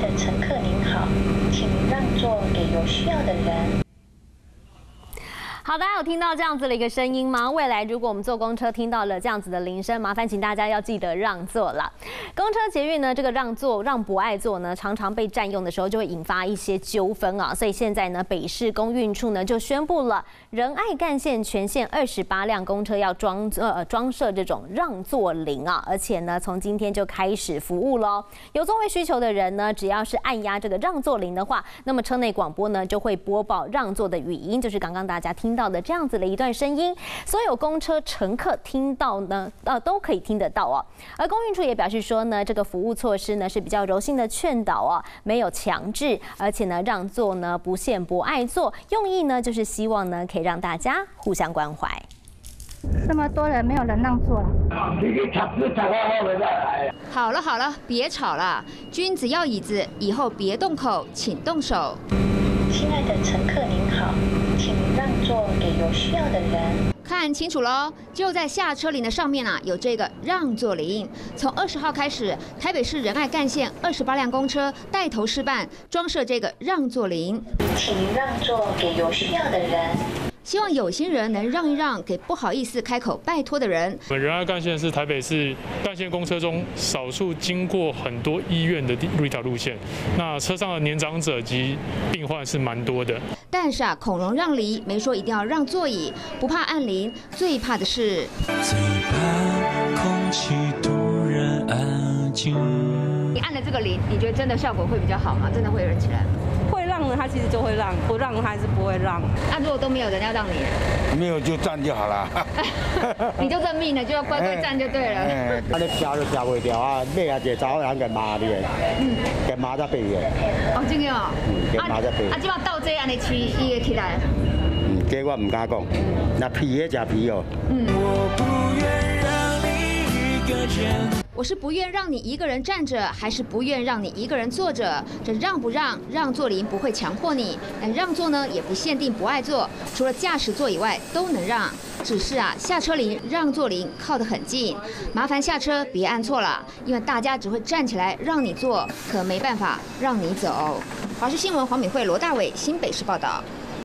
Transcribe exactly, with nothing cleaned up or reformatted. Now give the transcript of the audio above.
乘客您好，请让座给有需要的人。 好，大家有听到这样子的一个声音吗？未来如果我们坐公车听到了这样子的铃声，麻烦请大家要记得让座啦。公车捷运呢，这个让座让不爱座呢，常常被占用的时候，就会引发一些纠纷啊。所以现在呢，北市公运处呢就宣布了，仁爱干线全线二十八辆公车要装呃装设这种让座铃啊，而且呢，从今天就开始服务喽。有座位需求的人呢，只要是按压这个让座铃的话，那么车内广播呢就会播报让座的语音，就是刚刚大家听到的这样子的一段声音，所有公车乘客听到呢，呃，都可以听得到哦。而公运处也表示说呢，这个服务措施呢是比较柔性的劝导哦，没有强制，而且呢让座呢不限不爱座，用意呢就是希望呢可以让大家互相关怀。 这么多人没有人让座了。 好了好了，别吵了，君子要椅子，以后别动口，请动手。 亲爱的乘客您好，请让座给有需要的人。 看清楚喽，就在下车铃的上面啊，有这个让座铃。从二十号开始，台北市仁爱干线二十八辆公车带头示范装设这个让座铃， 请让座给有需要的人。 希望有心人能让一让给不好意思开口拜托的人。 我们仁爱干线是台北市干线公车中少数经过很多医院的一条路线，那车上的年长者及病患是蛮多的。 但是啊，孔融让梨，没说一定要让座椅，不怕按铃，最怕的是。 最怕空气突然安静。 你按了这个铃，你觉得真的效果会比较好吗？真的会有人起来？ 会让的他其实就会让，不让他还是不会让。 那、啊、如果都没有人要让你， 没有就站就好了。 你就认命了，就要乖乖站就对了。 哎，啊，你飘就飘袂掉啊，尾啊一个查某人给骂你的，嗯，给骂才背的。 哦，真的哦。 嗯，给骂才背。 啊，即马到这安尼饲，伊会起来。 嗯，这我唔敢讲，那皮的食皮哦。 嗯。 我不愿让你一个人。 我是不愿让你一个人站着，还是不愿让你一个人坐着？这让不让？让座铃不会强迫你，但让座呢也不限定不爱坐，除了驾驶座以外都能让。只是啊，下车铃、让座铃靠得很近，麻烦下车别按错了，因为大家只会站起来让你坐，可没办法让你走。华视新闻黄敏慧、罗大伟新北市报道。